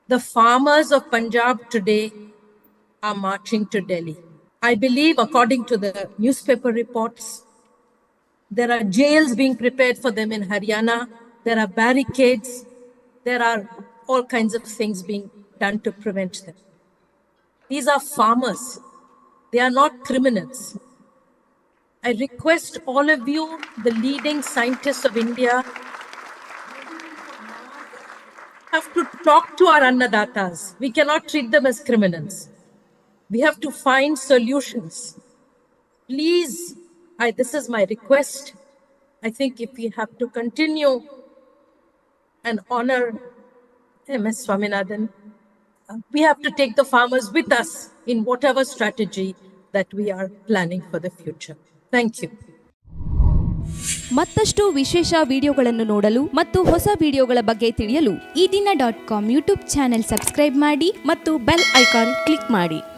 The farmers of Punjab today are marching to Delhi. I believe, according to the newspaper reports, there are jails being prepared for them in Haryana. There are barricades. There are all kinds of things being done to prevent them. These are farmers. They are not criminals. I request all of you, the leading scientists of India, have to talk to our Annadatas. We cannot treat them as criminals. We have to find solutions. Please, this is my request. I think if we have to continue and honor M.S. Swaminathan, we have to take the farmers with us in whatever strategy that we are planning for the future. Thank you. ಮತ್ತಷ್ಟು ವಿಶೇಷ ವಿಡಿಯೋಗಳನ್ನು ನೋಡಲು ಮತ್ತು ಹೊಸ ವಿಡಿಯೋಗಳ ಬಗ್ಗೆ ತಿಳಿಯಲು eDina.com YouTube channel subscribe ಮಾಡಿ ಮತ್ತು ಬೆಲ್ ಐಕಾನ್ ಕ್ಲಿಕ್ ಮಾಡಿ.